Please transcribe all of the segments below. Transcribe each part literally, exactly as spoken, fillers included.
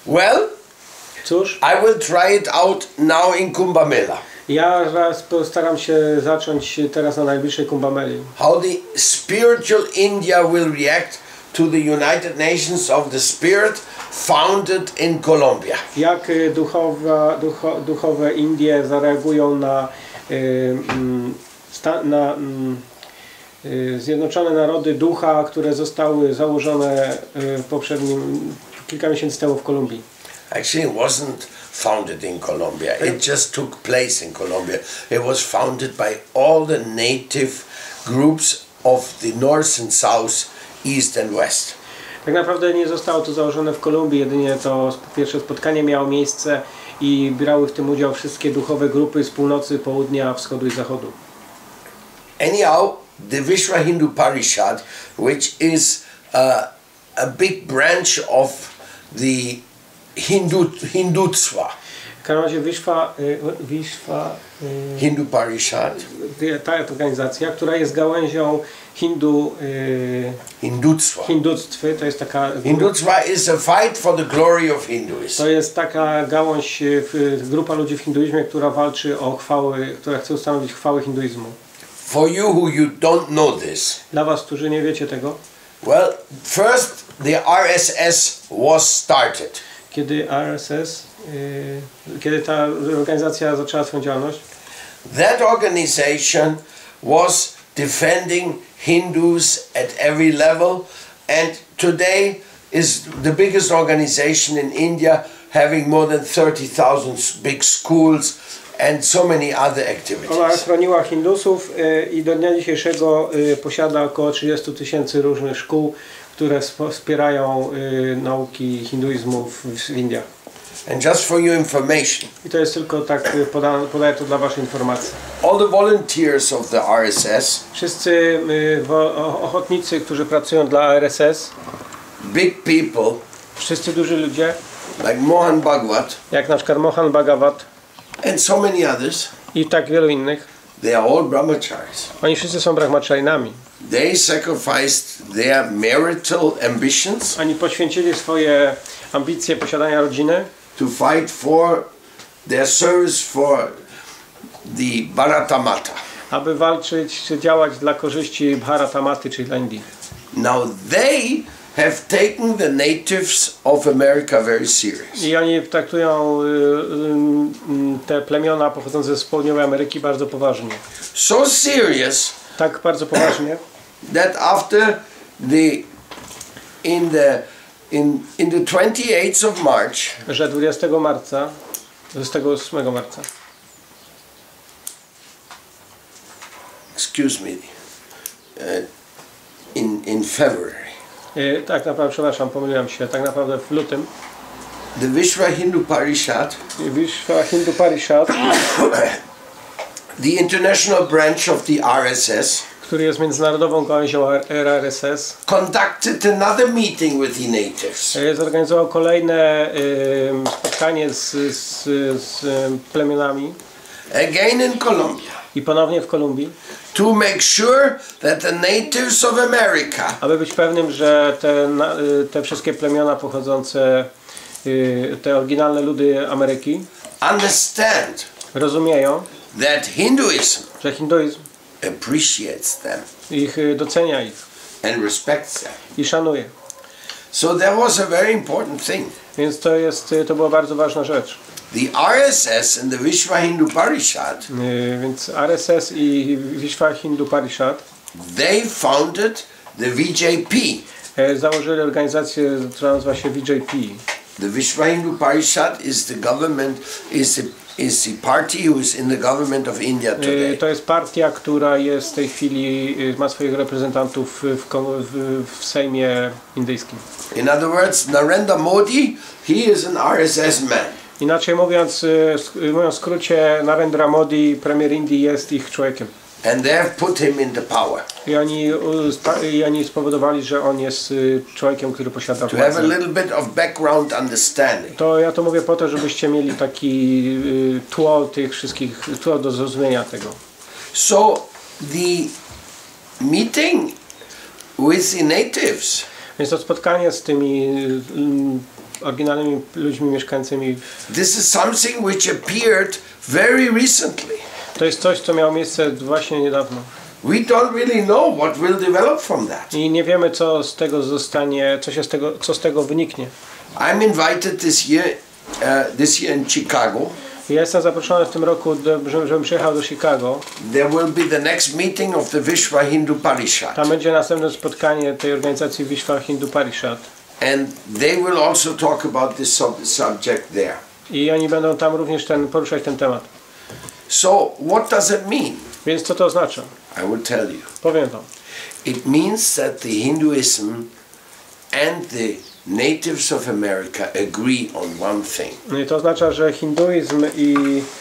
Well, Cóż, I will try it out now in Kumbh Mela. ja raz postaram się zacząć teraz na najbliższej Kumbh Meli. How the spiritual India will react to the United Nations of the Spirit founded in Colombia. Jak y, duchowa, ducho, duchowe Indie zareagują na, y, sta, na y, Zjednoczone Narody Ducha, które zostały założone y, w poprzednim, kilka miesięcy temu w Kolumbii. Actually, it wasn't founded in Colombia. It just took place in Colombia. It was founded by all the native groups of the North and South, East and West. Tak naprawdę nie zostało to założone w Kolumbii, jedynie to pierwsze spotkanie miało miejsce i brały w tym udział wszystkie duchowe grupy z północy, południa, wschodu i zachodu. Anyhow, the Vishwa Hindu Parishad, which is uh, a big branch of the Hindu Hindutva. W każdym razie Vishwa, Vishwa Hindu Parishad. ta organizacja, która jest gałęzią Hindu, Hindutva. Hindutstwy, to jest taka Hindutva is a fight for the glory of Hinduism. to jest taka gałąź, grupa ludzi w hinduizmie, która walczy o chwały, która chce ustanowić chwały hinduizmu. For you who you don't know this, Dla was, którzy nie wiecie tego, well, first the R S S was started. kiedy R S S, yy, kiedy ta organizacja zaczęła swoją działalność, That organization was defending Hindus at every level, and today is the biggest organization in India, having more than thirty thousand big schools and so many other ona activities. chroniła Hindusów yy, i do dnia dzisiejszego yy, posiada około trzydzieści tysięcy różnych szkół, które wspierają yy, nauki hinduizmu w, w Indiach. And just for your information, I to jest tylko tak, yy, poda, podaję to dla waszej informacji. all the volunteers of the R S S, Wszyscy yy, wo, ochotnicy, którzy pracują dla R S S, big people wszyscy duży ludzie, like Mohan Bhagwat jak na przykład Mohan Bhagavat and so many others, i tak wielu innych, they are all brahmacharis. oni wszyscy są brahmacharinami. They sacrificed their marital ambitions Oni poświęcili swoje ambicje posiadania rodziny, to fight for their service for the Bharatamata. aby walczyć czy działać dla korzyści Bharatamaty, czyli dla Indii. Now they have taken the natives of America very serious. I oni traktują y, y, te plemiona pochodzące z południowej Ameryki bardzo poważnie. So serious Tak bardzo poważnie, that after the in the in in the twenty-eighth of March, że dwudziestego marca, dwudziestego ósmego marca, excuse me, uh, in in February, y, tak naprawdę, przepraszam, pomyliłem się, tak naprawdę w lutym, the Vishwa Hindu Parishad, Vishwa Hindu Parishad, the international branch of the R S S, który jest międzynarodową gałęzią R S S, conducted another meeting with the natives. y, zorganizował kolejne y, spotkanie z, z, z plemionami Again in Colombia, i ponownie w Kolumbii, to make sure that the natives of America aby być pewnym, że te, na- y, te wszystkie plemiona pochodzące, y, te oryginalne ludy Ameryki understand rozumieją, that Hinduism że hinduizm appreciates them ich y, docenia ich and respects them. i szanuje. So that was a very important thing. Więc to jest, y, to była bardzo ważna rzecz. The R S S and the Vishwa Hindu Parishad, Y, Więc R S S i Vishwa Hindu Parishad they founded the V J P. y, założyli organizację, która nazywa się V J P. The Vishwa Hindu Parishad is the government, is the, is the party who is in the government of India Y, today. To jest partia, która jest w tej chwili, y, ma swoich reprezentantów w, kon- w, w Sejmie indyjskim. In other words, Narendra Modi, he is an R S S man. Inaczej mówiąc, y, sk- mówiąc w skrócie, Narendra Modi, premier Indii, jest ich człowiekiem. And they have put him into power. I oni, y, sta- i oni spowodowali, że on jest y, człowiekiem, który posiada To have a władzę. little bit of background understanding. To ja to mówię po to, żebyście mieli taki y, tło tych wszystkich, tło do zrozumienia tego. So the meeting with the natives Więc to spotkanie z tymi oryginalnymi ludźmi mieszkającymi w... This is something which appeared very recently. To jest coś, co miało miejsce właśnie niedawno. We don't really know what will develop from that. I nie wiemy, co z tego zostanie, co się z tego, co z tego wyniknie. I'm invited this year, uh, this year in Chicago. Ja jestem zaproszony w tym roku, do, żebym przyjechał do Chicago. There will be the next meeting of the Vishwa Hindu Parishad. Tam będzie następne spotkanie tej organizacji Vishwa Hindu Parishad. And they will also talk about this sub subject there. I oni będą tam również ten, poruszać ten temat. So, what does it mean? Więc co to oznacza? I will tell you. Powiem wam. It means that the Hinduism and the natives of America agree on one thing. I to oznacza, że hinduizm i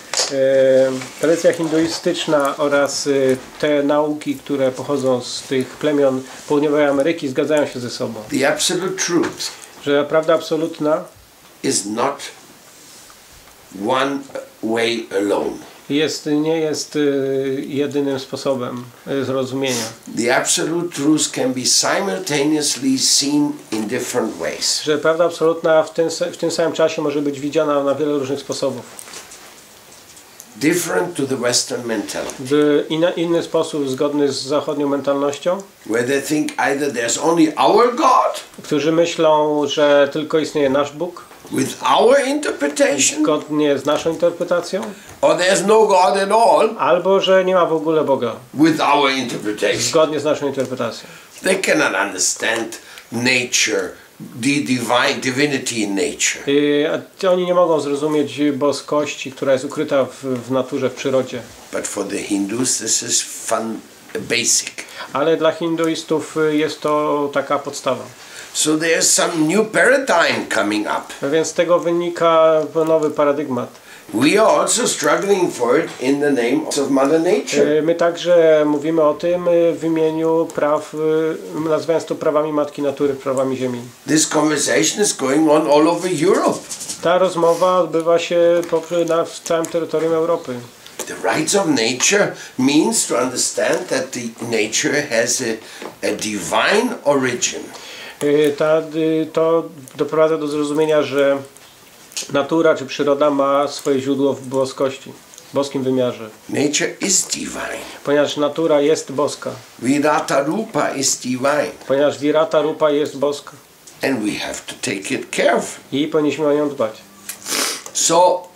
e, tradycja hinduistyczna oraz e, te nauki, które pochodzą z tych plemion południowej Ameryki, zgadzają się ze sobą. The absolute truth Że prawda absolutna is not one way alone. jest, nie jest e, jedynym sposobem e, zrozumienia. The absolute truth can be simultaneously seen in different ways. Że prawda absolutna w tym, w tym samym czasie może być widziana na wiele różnych sposobów. Different to the Western mentality, W inna, inny sposób zgodny z zachodnią mentalnością, where they think either there's only our God którzy myślą, że tylko istnieje nasz Bóg, with our interpretation, zgodnie z naszą interpretacją, or there's no God at all albo że nie ma w ogóle Boga, with our interpretation. zgodnie z naszą interpretacją. They cannot understand nature, the divine divinity in nature. I oni nie mogą zrozumieć boskości, która jest ukryta w, w naturze, w przyrodzie. But for the Hindus, this is fun, basic. Ale dla hinduistów jest to taka podstawa. So there's some new paradigm coming up. Więc z tego wynika nowy paradygmat. We are also struggling for it in the name of Mother Nature. My także mówimy o tym w imieniu praw, nazywając to prawami Matki Natury, prawami Ziemi. This conversation is going on all over Europe. Ta rozmowa odbywa się na w całym terytorium Europy. The rights of nature means to understand that the nature has a, a divine origin. Ta, to doprowadza do zrozumienia, że natura czy przyroda ma swoje źródło w boskości, w boskim wymiarze. Nature is divine. Ponieważ natura jest boska. Virata Rupa is divine. Ponieważ Virata Rupa jest boska. And we have to take it carefully. I powinniśmy o nią dbać. So,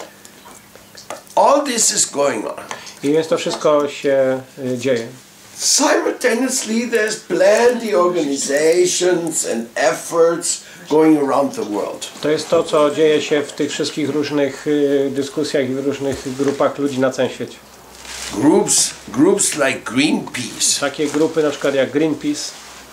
all this is going on. I więc to wszystko się y, dzieje. Simultaneously, there's plenty organizations and efforts going around the world. To jest to, co dzieje się w tych wszystkich różnych y, dyskusjach i w różnych grupach ludzi na całym świecie. Groups, groups like Greenpeace, Takie grupy na przykład jak Greenpeace,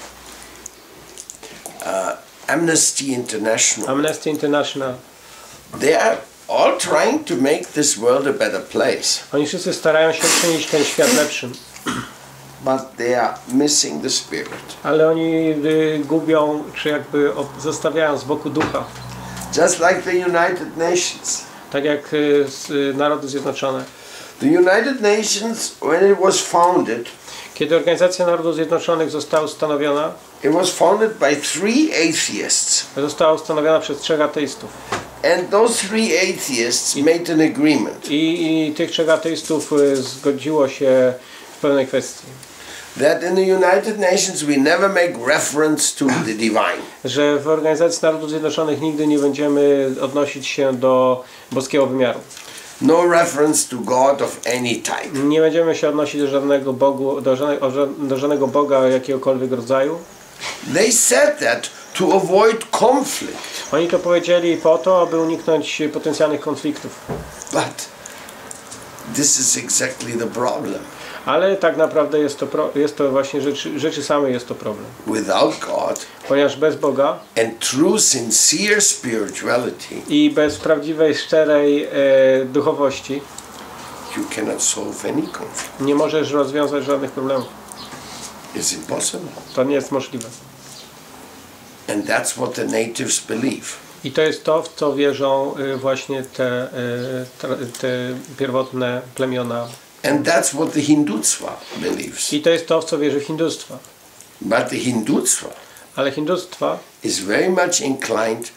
uh, Amnesty International, Amnesty International. they are all trying to make this world a better place, Oni wszyscy starają się czynić ten świat lepszym. but they are missing the spirit. Ale oni y, gubią, czy jakby o, zostawiają z boku ducha. Just like the United Nations. Tak jak y, z, y, Narody Zjednoczone. The United Nations, when it was founded, Kiedy Organizacja Narodów Zjednoczonych została ustanowiona, it was founded by three atheists. została ustanowiona przez trzech ateistów. And those three atheists made an agreement I, i tych trzech ateistów y, zgodziło się w pewnej kwestii. that in the United Nations we never make reference to the divine. Że w Organizacji Narodów Zjednoczonych nigdy nie będziemy odnosić się do boskiego wymiaru. No reference to God of any type. Nie będziemy się odnosić do żadnego Bogu, do żadnego, do żadnego Boga jakiegokolwiek rodzaju. They said that to avoid conflict. Oni to powiedzieli po to, aby uniknąć potencjalnych konfliktów. But this is exactly the problem. Ale tak naprawdę jest to, pro, jest to właśnie rzeczy, rzeczy samej jest to problem. Without God Ponieważ bez Boga and true sincere spirituality, i bez prawdziwej, szczerej e, duchowości you cannot solve any conflict. nie możesz rozwiązać żadnych problemów. It's impossible. To nie jest możliwe. And that's what the natives believe. I to jest to, w co wierzą y, właśnie te, y, te pierwotne plemiona. And that's what the Hindutva believes. I to jest to, w co wierzy hindustwa. But the Hindutva Ale hindustwa is very much inclined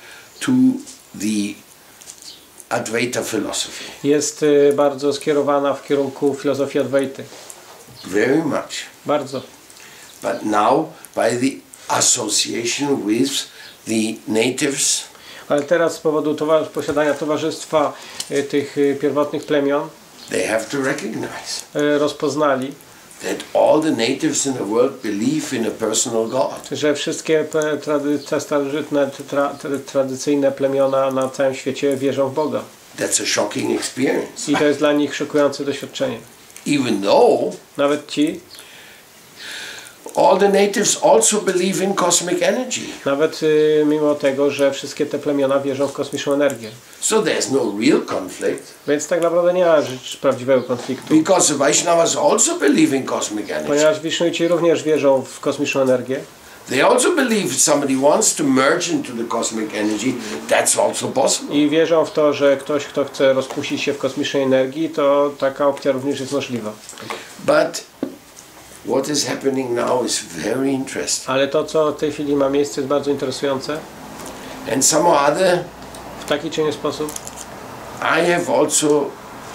to the Advaita philosophy. Jest y, bardzo skierowana w kierunku filozofii Adwaity. Very much. Bardzo. But now, by the association with the natives, Ale teraz z powodu towarz posiadania towarzystwa y, tych y, pierwotnych plemion they have to recognize y, rozpoznali, that all the natives in the world believe in a personal God. że wszystkie pe- trady, te starożytne, tra, tra, tradycyjne plemiona na całym świecie wierzą w Boga. That's a shocking experience. I to jest dla nich szokujące doświadczenie. Even though Nawet ci, all the natives also believe in cosmic energy. nawet y, mimo tego, że wszystkie te plemiona wierzą w kosmiczną energię. So there's no real conflict. Więc tak naprawdę nie ma rzecz prawdziwego konfliktu. Because the Vaishnavas also believe in cosmic energy. Ponieważ Wisznuici również wierzą w kosmiczną energię. They also believe if somebody wants to merge into the cosmic energy, that's also possible. I wierzą w to, że ktoś, kto chce rozpuścić się w kosmicznej energii, to taka opcja również jest możliwa. But what is happening now is very interesting. Ale to, co w tej chwili ma miejsce, jest bardzo interesujące. And somehow or other, W taki czy inny sposób I have also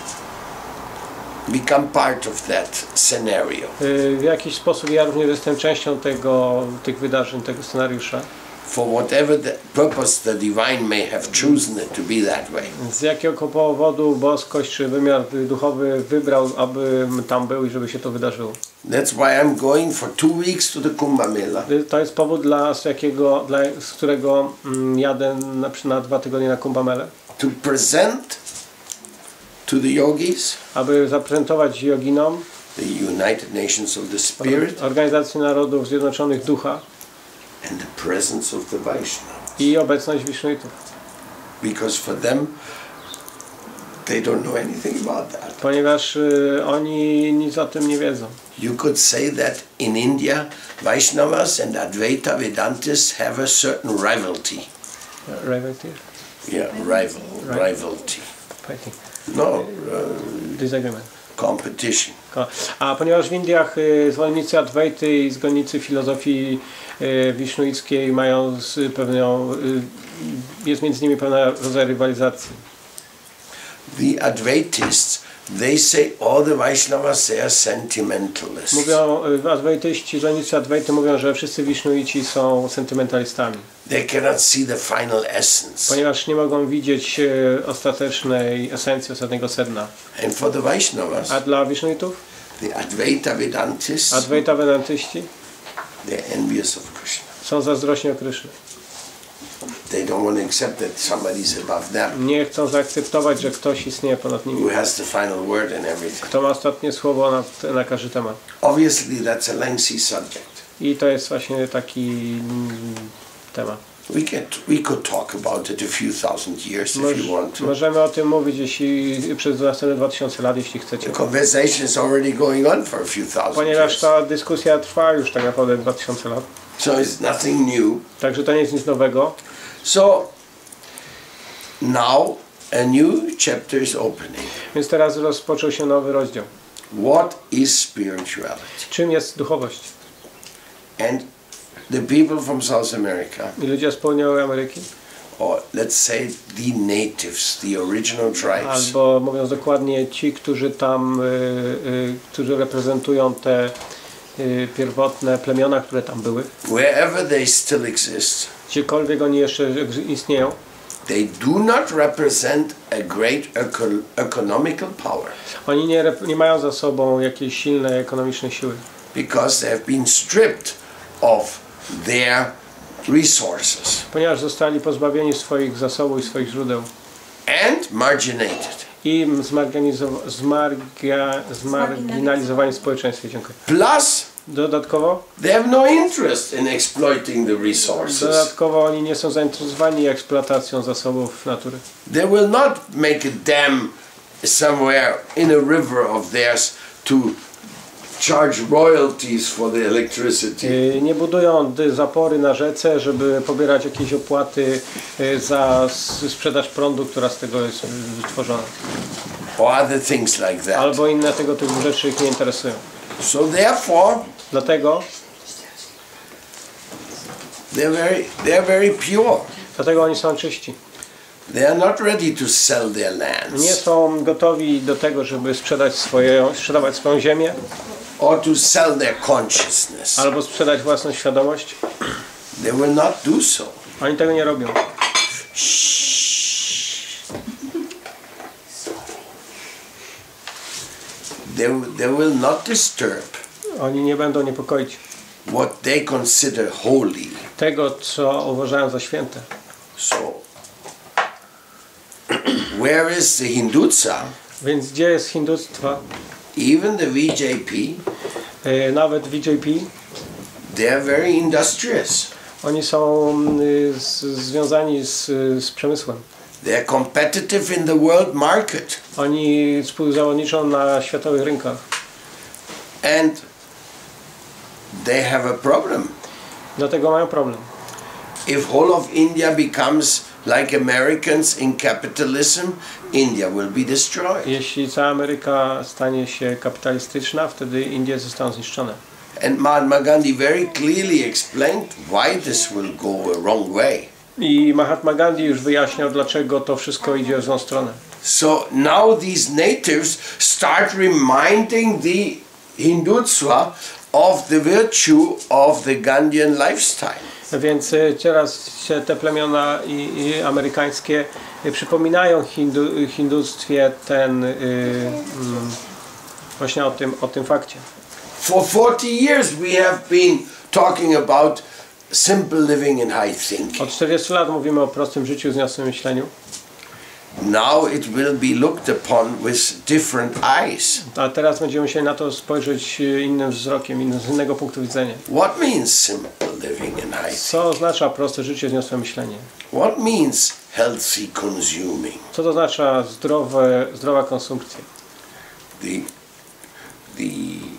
become part of that scenario. y, w jakiś sposób ja również jestem częścią tego, tych wydarzeń, tego scenariusza. For whatever the purpose the divine may have chosen it to be that way. Z jakiego powodu boskość czy wymiar duchowy wybrał, aby tam był i żeby się to wydarzyło. That's why I'm going for two weeks to the Kumbh Mela. To jest powód, dla, z, jakiego, dla, z którego mm, jadę na, na dwa tygodnie na Kumbh Melę. To present to the yogis, Aby zaprezentować joginom, the United Nations of the Spirit, Organizacji Narodów Zjednoczonych Ducha and the presence of the Vaishnavas. i obecność Wisznuitów. Because for them, they don't know anything about that. Ponieważ y, oni nic o tym nie wiedzą. You could say that in India, Vaishnavas and Advaita Vedantists have a certain rivalry. Rivalry? Yeah, rival, Right. rivalry. Fighting. No, uh, Disagreement. competition. A ponieważ w Indiach y, zwolennicy Adwaity i zwolennicy filozofii y, wisznuickiej mają z pewną, y, jest między nimi pewna rodzaj rywalizacji. The Advaitists, they say all the Vaishnavas, they are sentimentalists. Mówią, y, Adwaityści, zwolennicy Adwaity mówią, że wszyscy wisznuici są sentymentalistami. They cannot see the final essence. Ponieważ nie mogą widzieć y, ostatecznej esencji, ostatniego sedna. And for the Vaishnavas, A dla wisznuitów, the Advaita Vedantists, Adwaita Vedantyści they're envious of Krishna. są zazdrośni o Kryszny. They don't want to accept that somebody's above them, Nie chcą zaakceptować, że ktoś istnieje ponad who nimi. has the final word and everything. Kto ma ostatnie słowo na, na każdy temat. Obviously, that's a lengthy subject. I to jest właśnie taki mm, temat. We can we could talk about it a few thousand years if Moż, you want to. możemy o tym mówić jeśli, przez następne dwa tysiące lat, jeśli chcecie. The conversation is already going on for a few thousand Ponieważ years. ta dyskusja trwa już tak naprawdę dwa tysiące lat. So it's nothing new. Także to nie jest nic nowego. So now a new chapter is opening. Więc teraz rozpoczął się nowy rozdział. What is spirituality? Czym jest duchowość? And the people from South America, I ludzie z południowej Ameryki, or let's say the natives, the original tribes, albo mówiąc dokładnie ci, którzy tam, y, y, którzy reprezentują te y, pierwotne plemiona, które tam były, wherever they still exist, gdziekolwiek oni jeszcze istnieją, they do not represent a great eco economical power, oni nie, rep- nie mają za sobą jakiejś silnej ekonomicznej siły, because they have been stripped of their resources ponieważ zostali pozbawieni swoich zasobów i swoich źródeł and marginated. i zmarganizo- zmarga- zmarginalizowani w społeczeństwie. Dziękuję. Plus, Dodatkowo, they have no interest in exploiting the resources. dodatkowo oni nie są zainteresowani eksploatacją zasobów natury. They will not make a dam somewhere in a river of theirs to charge royalties for the electricity. Y, Nie budują dy- zapory na rzece, żeby pobierać jakieś opłaty y, za s- sprzedaż prądu, która z tego jest y, wytworzona. Or other things like that. Albo inne tego typu rzeczy ich nie interesują. So therefore, Dlatego they're very, they're very pure. Dlatego oni są czyści. They are not ready to sell their lands. Nie są gotowi do tego, żeby sprzedać swoje, sprzedawać swoją ziemię. Or to sell their consciousness. Albo sprzedać własną świadomość. They will not do so. Oni tego nie robią. They, they will not disturb Oni nie będą niepokoić what they consider holy. tego, co uważają za święte. So, where is the Hindutva? Więc gdzie jest hindustwa? Even the V J P, Yy, nawet V J P, they are very industrious. oni są y, z, związani z, z przemysłem. They are competitive in the world market. Oni współzawodniczą na światowych rynkach. And they have a problem. Dlatego mają problem. If whole of India becomes like Americans in capitalism, India will be destroyed. Jeśli cała Ameryka stanie się kapitalistyczna, wtedy Indie zostaną zniszczone. And Mahatma Gandhi very clearly explained why this will go a wrong way. I Mahatma Gandhi już wyjaśniał, dlaczego to wszystko idzie w złą stronę. So now these natives start reminding the Hindutva of the virtue of the Gandhian lifestyle. Więc y, teraz się te plemiona i, i amerykańskie y, przypominają hindu, hindustwie ten y, mm, właśnie o tym, o tym fakcie. For forty years we have been talking about simple living and high thinking. Od czterdziestu lat mówimy o prostym życiu, wzniosłym myśleniu. Now it will be looked upon with different eyes. A teraz będziemy musieli na to spojrzeć innym wzrokiem, innym, z innego punktu widzenia. What means simple living and high thinking? Co oznacza proste życie, wzniosłe myślenie? What means healthy consuming? Co to oznacza zdrowe, zdrowa konsumpcja? The, the,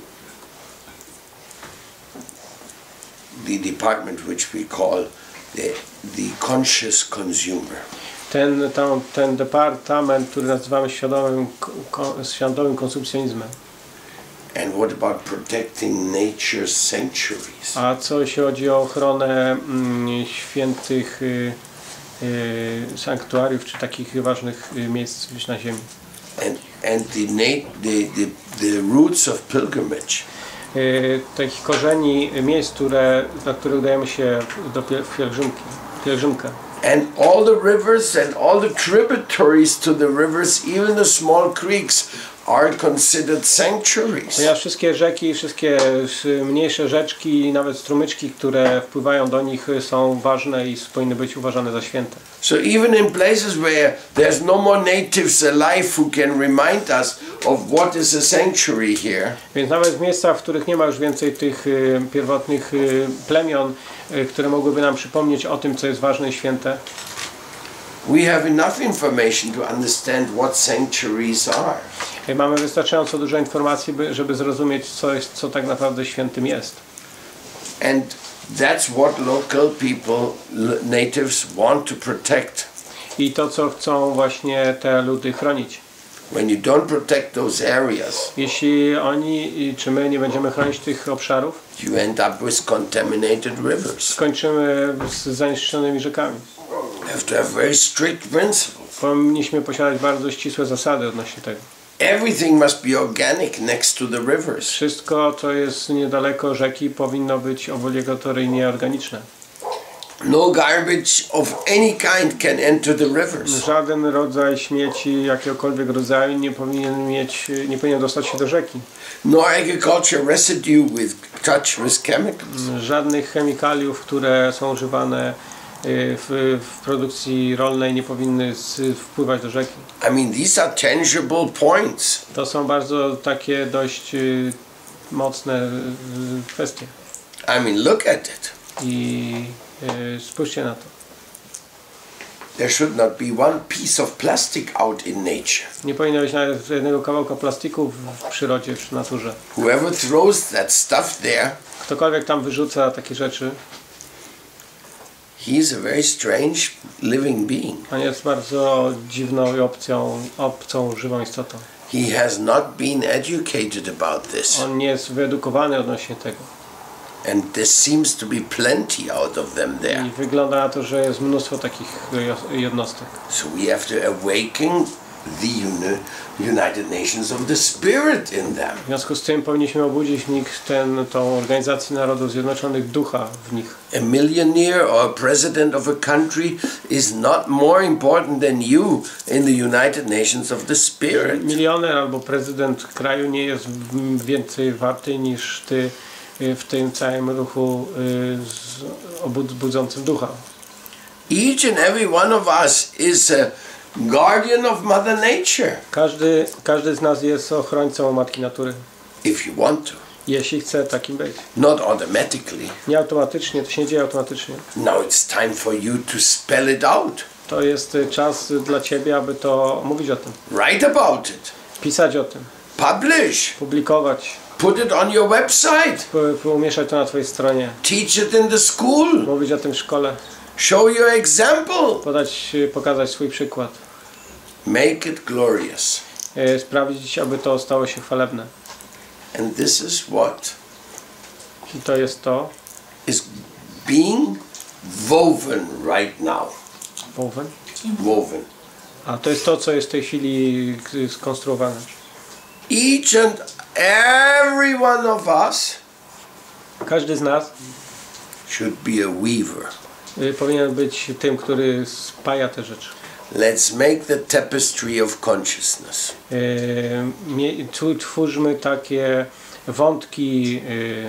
the department which we call the, the conscious consumer. Ten, tam, ten departament, który nazywamy świadomym, ko, świadomym konsumpcjonizmem. And what about protecting nature's sanctuaries? A co jeśli chodzi o ochronę mm, świętych y, y, sanktuariów, czy takich ważnych y, miejsc na ziemi? And, and the, nat- the, the, the roots of pilgrimage. Y, takich korzeni miejsc, które, na które udajemy się do piel- w pielgrzymki, pielgrzymkę. And all the rivers and all the tributaries to the rivers, even the small creeks, are considered sanctuaries. Ponieważ wszystkie rzeki, wszystkie mniejsze rzeczki, nawet strumyczki, które wpływają do nich, są ważne i powinny być uważane za święte. So even in places where there's no more natives alive who can remind us of what is a sanctuary here, Więc nawet w miejscach, w których nie ma już więcej tych y, pierwotnych y, plemion, y, które mogłyby nam przypomnieć o tym, co jest ważne i święte, we have enough information to understand what sanctuaries are. y, mamy wystarczająco dużo informacji, by, żeby zrozumieć, co, jest, co tak naprawdę świętym jest. And that's what local people, l- natives, want to protect. I to, co chcą właśnie te ludy chronić. When you don't protect those areas, Jeśli oni, czy my nie będziemy chronić tych obszarów, you end up with contaminated rivers. skończymy z zanieczyszczonymi rzekami. You have to have very strict principles. Powinniśmy posiadać bardzo ścisłe zasady odnośnie tego. Everything must be organic next to the rivers. Wszystko, co jest niedaleko rzeki, powinno być obligatoryjnie organiczne. No garbage of any kind can enter the rivers. Żaden rodzaj śmieci jakiegokolwiek rodzaju nie powinien mieć, nie powinien dostać się do rzeki. No agriculture residue with touch with chemicals. Żadnych chemikaliów, które są używane w, w produkcji rolnej, nie powinny z, wpływać do rzeki. I mean, these are tangible points. To są bardzo takie dość y, mocne y, kwestie. I mean, look at it. I y, spójrzcie na to. There should not be one piece of plastic out in nature. Nie powinno być nawet jednego kawałka plastiku w, w przyrodzie, w naturze. Whoever throws that stuff there, Ktokolwiek tam wyrzuca takie rzeczy, he is a very strange living being. on jest bardzo dziwną i obcą, obcą, żywą istotą. He has not been educated about this. On nie jest wyedukowany odnośnie tego. And there seems to be plenty out of them there. I wygląda na to, że jest mnóstwo takich jednostek. So we have to awaken the uni United Nations of the Spirit in them. W związku z tym powinniśmy obudzić w nich ten, tą Organizację Narodów Zjednoczonych, ducha w nich. A millionaire or a president of a country is not more important than you in the United Nations of the Spirit. Milioner albo prezydent kraju nie jest więcej warty niż ty w tym całym ruchu budzącym ducha. Each and every one of us is a guardian of Mother Nature. Każdy, każdy z nas jest ochrońcą Matki Natury. If you want to. Jeśli chce takim być. Not automatically. Nie automatycznie, to się nie dzieje automatycznie. Now it's time for you to spell it out. To jest czas dla ciebie, aby to mówić o tym. Write about it. Pisać o tym. Publish. Publikować. Put it on your website. Umieszczać to na twojej stronie. Teach it in the school. Mówić o tym w szkole. Show your example. Podać, pokazać swój przykład. Make it glorious. Sprawić, aby to stało się chwalebne. And this is what I to jest to is being woven right now. Woven? Woven. A to jest to, co jest w tej chwili skonstruowane. Each and every one of us Każdy z nas should be a weaver. Powinien być tym, który spaja te rzeczy. Let's make the tapestry of consciousness. Tu twórzmy takie wątki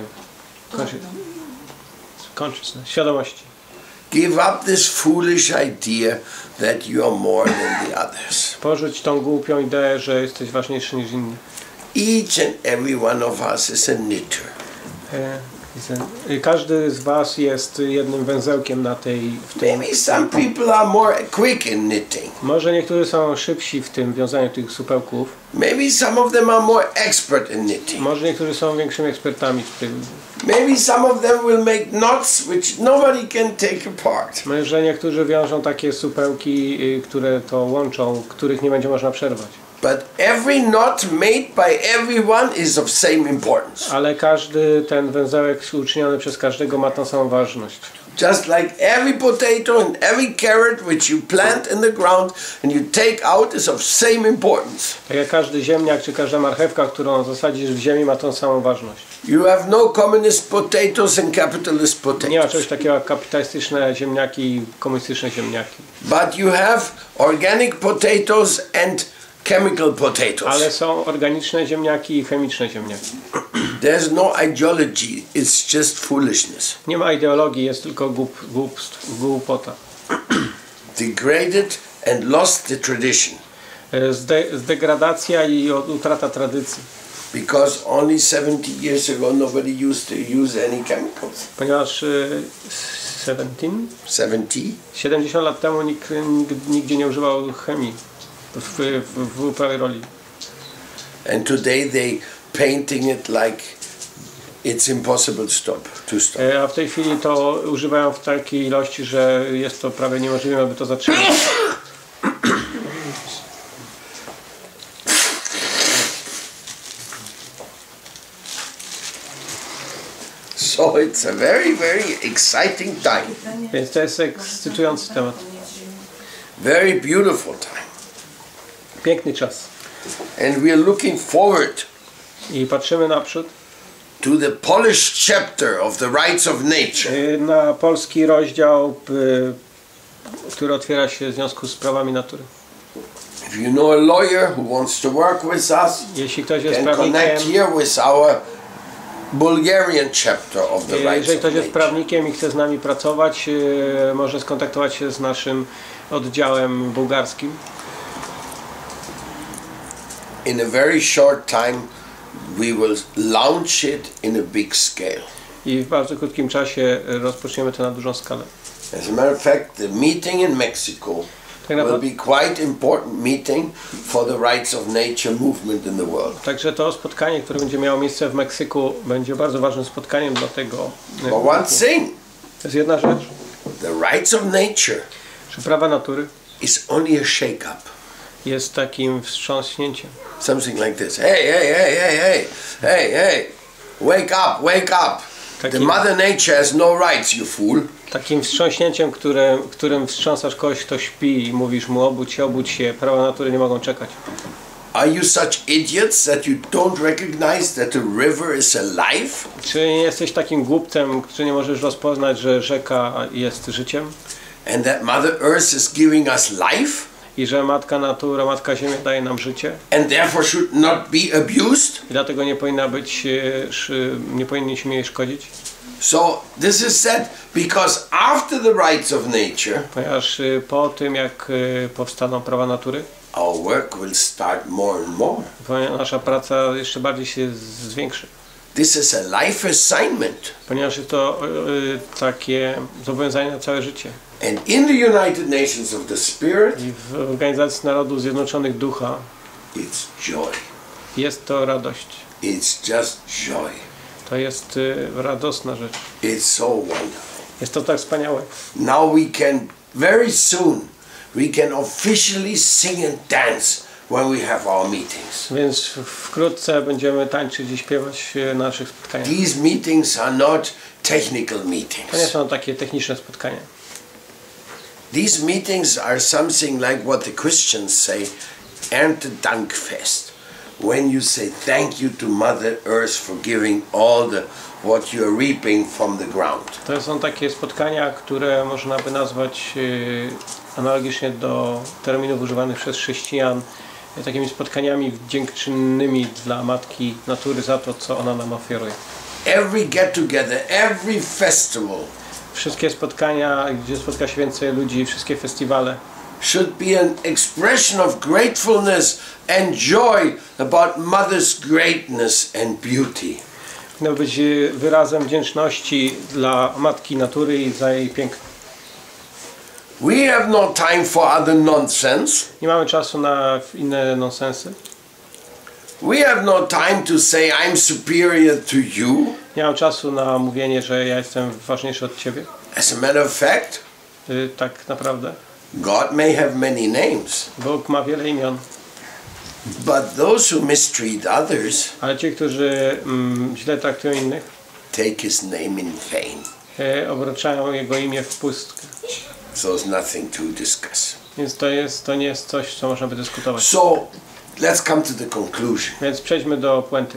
consciousness, świadomości. Give up this foolish idea that you are more than the others. Porzuć tą głupią ideę, że jesteś ważniejszy niż inni. Each and every one of us is a knitter. Każdy z was jest jednym węzełkiem na tej w tej. Maybe some people are more quick in knitting. Może niektórzy są szybsi w tym wiązaniu tych supełków. Maybe some of them are more expert in knitting. Może niektórzy są większymi ekspertami w tym. Maybe some of them will make knots which nobody can take apart. Może niektórzy wiążą takie supełki, które to łączą, których nie będzie można przerwać. But every knot made by everyone is of same importance. Ale każdy ten węzełek uczyniony przez każdego ma tą samą ważność. Just like every potato and every carrot which you plant in the ground and you take out is of same importance. Tak jak każdy ziemniak czy każda marchewka, którą zasadzisz w ziemi, ma tą samą ważność. You have no communist potatoes and capitalist potatoes. Nie ma czegoś takiego jak kapitalistyczne ziemniaki i komunistyczne ziemniaki. But you have organic potatoes and chemical potatoes. Ale są organiczne ziemniaki i chemiczne ziemniaki. There's no ideology, it's just foolishness. Nie ma ideologii, jest tylko głup, głupstw, głupota. Degraded and lost the tradition. Zde, zdegradacja i utrata tradycji. Because only seventy years ago nobody used to use any chemicals. Ponieważ seventeen? seventy? siedemdziesiąt lat temu nikt, nikt nigdzie nie używał chemii w, w, w pełnej roli. And today they painting it like it's impossible to stop, to stop. A w tej chwili to używają w takiej ilości, że jest to prawie niemożliwe, aby to zatrzymać. So it's a very, very exciting time. Więc to jest ekscytujący temat. Very beautiful time. Piękny czas. And we are looking forward I patrzymy naprzód to the Polish chapter of the rights of nature. na polski rozdział, który otwiera się w związku z prawami natury. If you know a lawyer who wants to work with us, Jeśli ktoś jest can prawnikiem, connect here with our Bulgarian chapter of the rights jeżeli of ktoś jest nature. prawnikiem i chce z nami pracować, może skontaktować się z naszym oddziałem bułgarskim. In a very short time we will launch it in a big scale. I w bardzo krótkim czasie rozpoczniemy to na dużą skalę. As a matter of fact, the meeting in Mexico Tak will naprawdę, be quite important meeting for the rights of nature movement in the world. także to spotkanie, które będzie miało miejsce w Meksyku, będzie bardzo ważnym spotkaniem dla tego. But one thing, To jest jedna rzecz, the rights of nature że prawa natury is only a shake-up. jest takim wstrząśnięciem. Something like this. Hey, hey, hey, hey, hey, hey, hey, wake up, wake up. The takim, mother nature has no rights, you fool. takim wstrząśnięciem, które, którym wstrząsasz kogoś, kto śpi i mówisz mu obudź się, obudź się, prawa natury nie mogą czekać. Are you such idiots that you don't recognize that the river is alive? Czy nie jesteś takim głupcem, że nie możesz rozpoznać, że rzeka jest życiem? And that Mother Earth is giving us life? I że Matka Natura, Matka Ziemia daje nam życie? And therefore should not be abused? I dlatego nie powinna być, e, szy- nie powinniśmy jej szkodzić? So this is said because after the rights of nature, Ponieważ e, po tym, jak e, powstaną prawa natury, our work will start more and more. ponieważ nasza praca jeszcze bardziej się zwiększy. This is a life assignment. Ponieważ jest to e, takie zobowiązanie na całe życie. And in the United Nations of the Spirit, I w Organizacji Narodów Zjednoczonych Ducha it's joy. jest to radość. It's just joy. To jest e, radosna rzecz. It's so wonderful. Jest to tak wspaniałe. Now we can, very soon, we can officially sing and dance when we have our meetings. Więc wkrótce będziemy tańczyć i śpiewać e, na naszych spotkaniach. These meetings are not technical To nie meetings. są takie techniczne spotkania. These meetings are something like what the Christians say, Ernte Dankfest. When you say thank you to Mother Earth for giving all the what you are reaping from the ground. To są takie spotkania, które można by nazwać e, analogicznie do terminów używanych przez chrześcijan e, takimi spotkaniami dziękczynnymi dla Matki Natury za to, co ona nam ofiaruje. Every get together, every festival Wszystkie spotkania, gdzie spotka się więcej ludzi, wszystkie festiwale should be an expression of gratefulness and joy about Mother's greatness and beauty. powinno być e, wyrazem wdzięczności dla Matki Natury i za jej piękno. We have no time for other nonsense. Nie mamy czasu na inne nonsensy. We have no time to say I'm superior to you. Nie mam czasu na mówienie, że ja jestem ważniejszy od Ciebie. As a matter of fact, Y, tak naprawdę. God may have many names, Bóg ma wiele imion, but those who mistreat others ale ci, którzy mm, źle traktują innych, take his name in vain. y, obraczają Jego imię w pustkę. So there's nothing to discuss. Więc to, jest, to nie jest coś, co można by dyskutować. So let's come to the conclusion. Więc przejdźmy do puenty.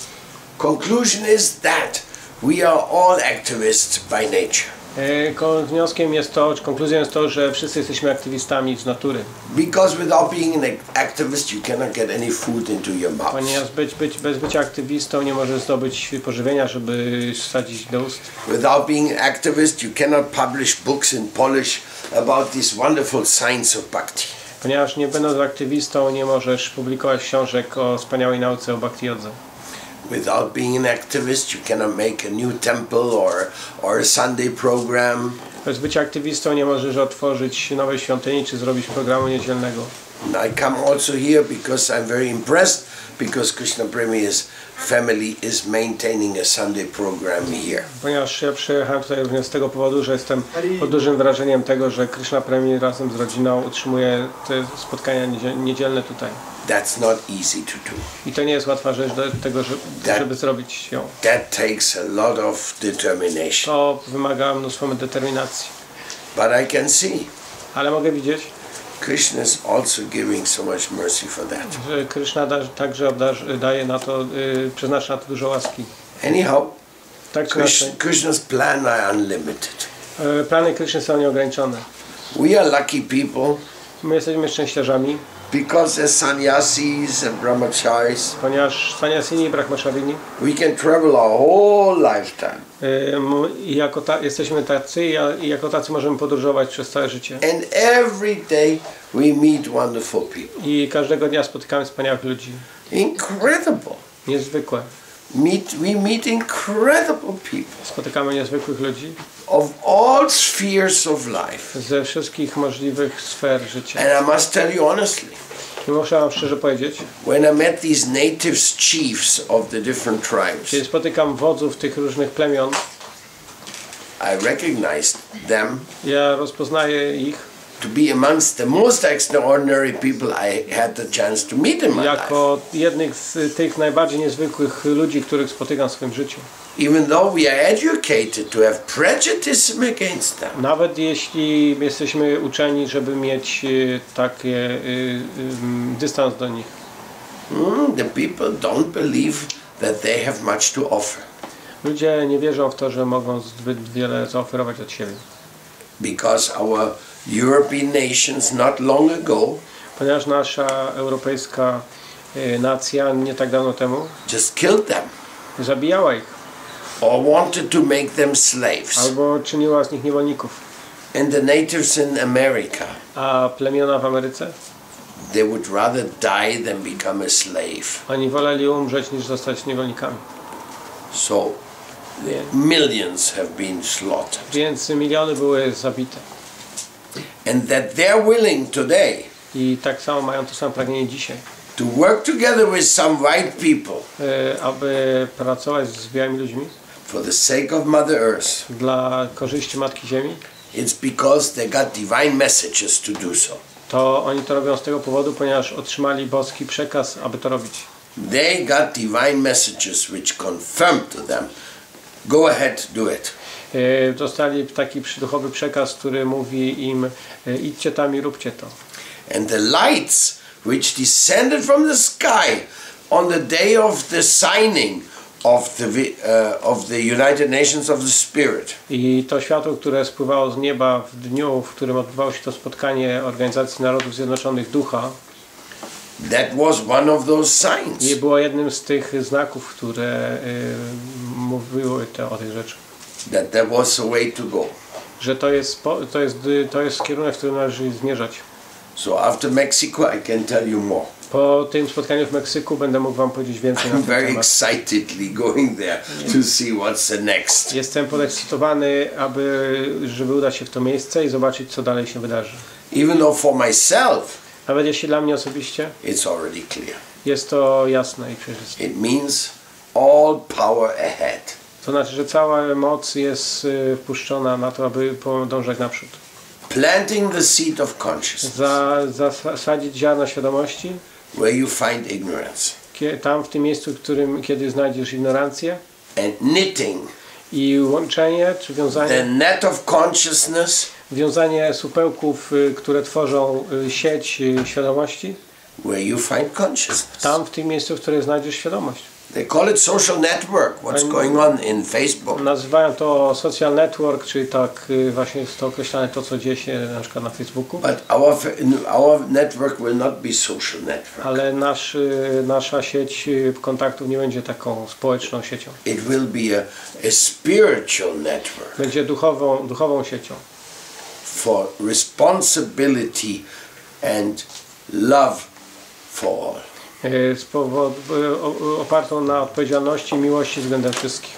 Conclusion is that we are all activists by nature. Y, ko- wnioskiem jest to, czy konkluzją jest to, że wszyscy jesteśmy aktywistami z natury. Because without being an activist, you cannot get any food into your mouth. Ponieważ być, być, bez bycia aktywistą nie możesz zdobyć pożywienia, żeby wsadzić do ust. Without being an activist, you cannot publish books in Polish about this wonderful science of bhakti. Ponieważ nie będąc aktywistą nie możesz publikować książek o wspaniałej nauce o Bhakti Jodze. Without being an activist, you cannot make a new temple or, or a Sunday program. Bez bycia aktywistą nie możesz otworzyć nowej świątyni czy zrobić programu niedzielnego. And I come also here because I'm very impressed because Krishna Premier's family is maintaining a Sunday program here. Ponieważ ja przyjechałem tutaj również z tego powodu, że jestem pod dużym wrażeniem tego, że Krishna Premier razem z rodziną utrzymuje te spotkania niedziel- niedzielne tutaj. That's not easy to do. I to nie jest łatwa rzecz do tego, żeby, Tak. żeby zrobić ją. That takes a lot of determination. To wymaga mnóstwo determinacji. But I can see Ale mogę widzieć, Krishna is also giving so much mercy for that. że Krishna da, także obdarz, daje na to, y, przeznacza na to dużo łaski. Anyhow, Tak czy Krish, inaczej. Krishna's plan are unlimited. Y, plany Krishny są nieograniczone. We are lucky people My jesteśmy szczęściarzami, because as sannyasis and brahmacharis, ponieważ sannyasini i brahmacharini we can travel our whole lifetime. y, m- i jako ta, jesteśmy tacy i, a- i jako tacy możemy podróżować przez całe życie. And every day we meet wonderful people. I każdego dnia spotykamy wspaniałych ludzi. Incredible. Niezwykłe. Meet, we meet incredible people Spotykamy niezwykłych ludzi of all spheres of life. ze wszystkich możliwych sfer życia. And I must tell you honestly, I muszę wam szczerze powiedzieć, when I met these natives chiefs of the different tribes, kiedy spotykam wodzów tych różnych plemion, I recognized them ja rozpoznaję ich to be amongst the most extraordinary people I had the chance to meet in my life. Jako jednych z tych najbardziej niezwykłych ludzi, których spotykam w swoim życiu. Even though we are educated to have prejudice against them. Nawet jeśli jesteśmy uczeni, żeby mieć taki dystans do nich. Mm, the people don't believe that they have much to offer. Ludzie nie wierzą w to, że mogą zbyt wiele zaoferować od siebie. Because our European nations not long ago, Ponieważ nasza europejska nacja nie tak dawno temu just killed them. Zabijała ich. Or wanted to make them slaves. Albo czyniła z nich niewolników. And the natives in America, A plemiona w Ameryce? they would rather die than become a slave. Oni woleli umrzeć niż zostać niewolnikami. So millions have been slaughtered. Więc miliony były zabite. And that they're willing today I tak samo mają to samo pragnienie dzisiaj. to work together with some white people Aby pracować z białymi ludźmi for the sake of Mother Earth. dla korzyści Matki Ziemi. It's because they got divine messages to do so. To oni to robią z tego powodu, ponieważ otrzymali boski przekaz, aby to robić. They got divine messages which confirm to them, go ahead, do it. Dostali taki duchowy przekaz, który mówi im, idźcie tam i róbcie to. And the lights which descended from the sky on the day of the signing of the, uh, of the United Nations of the Spirit. I to światło, które spływało z nieba w dniu, w którym odbywało się to spotkanie Organizacji Narodów Zjednoczonych Ducha, that was one of those signs. I było jednym z tych znaków, które y, mówiły te, o tej rzeczy. That that was the way to go. Że to jest, to jest, to jest kierunek, w którym należy zmierzać. So after Mexico I can tell you more. Po tym spotkaniu w Meksyku będę mógł wam powiedzieć więcej na I'm ten very temat. excitedly going there to see what's the next. Jestem podekscytowany, aby, żeby udać się w to miejsce i zobaczyć, co dalej się wydarzy. Even though for myself, Nawet jeśli dla mnie osobiście, it's already clear. jest to jasne i przejrzyste. It means all power ahead. To znaczy, że cała moc jest wpuszczona na to, aby podążać naprzód. Planting the seed of consciousness. Za, zasadzić ziarno świadomości. Where you find ignorance. Tam w tym miejscu, w którym kiedy znajdziesz ignorancję. And knitting. I łączenie, czy wiązanie. The net of consciousness. Wiązanie supełków, które tworzą sieć świadomości. Where you find consciousness. Tam w tym miejscu, w którym znajdziesz świadomość. They call it social network. What's going on in Facebook? Nazywają to social network, czyli tak właśnie jest to określane to, co dzieje się na przykład na Facebooku. But our our network will not be social network. Ale nasz, nasza sieć kontaktów nie będzie taką społeczną siecią. It will be a, a spiritual network. Będzie duchową, duchową siecią. For responsibility and love for all. Z powodu, opartą na odpowiedzialności i miłości względem wszystkich.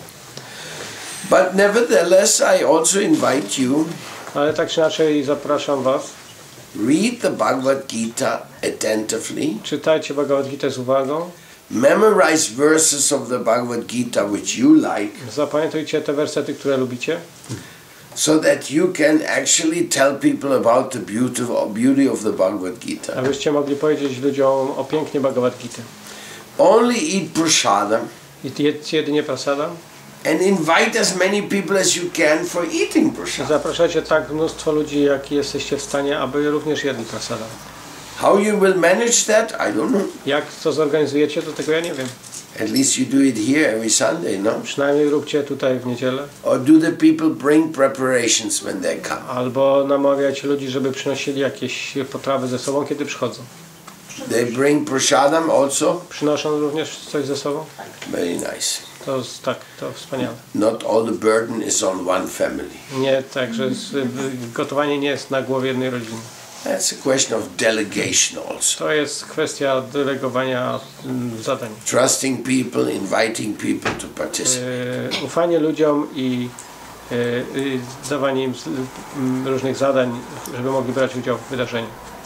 But nevertheless, I also invite you. Ale tak czy inaczej zapraszam was. Read the Bhagavad Gita attentively. Czytajcie Bhagavad Gita z uwagą. Memorize verses of the Bhagavad Gita which you like. Zapamiętajcie te wersety, które lubicie. So that you can actually tell people about the beauty of, beauty of the Bhagavad Gita. Abyście mogli powiedzieć ludziom o pięknie Bhagavad Gita. Only eat prasadam. I jedzcie jedynie prasadam. And invite as many people as you can for eating prasadam. Zapraszajcie tak mnóstwo ludzi, jak jesteście w stanie, aby również jedli prasadam. How you will manage that? I don't know. Jak to zorganizujecie, to tego ja nie wiem. At least you do it here every Sunday, no? Przynajmniej róbcie tutaj w niedzielę. Or do the people bring preparations when they come? Albo namawiać ludzi, żeby przynosili jakieś potrawy ze sobą, kiedy przychodzą. They bring prasadam also? Przynoszą również coś ze sobą? Very nice. To jest, tak, to wspaniale. Not all the burden is on one family. Nie, także gotowanie nie jest na głowie jednej rodziny. That's a question of delegation also. To jest kwestia delegowania zadań. Trusting people, inviting people to participate. E, ufanie ludziom i e, dawanie im różnych zadań, żeby mogli brać udział w wydarzeniu.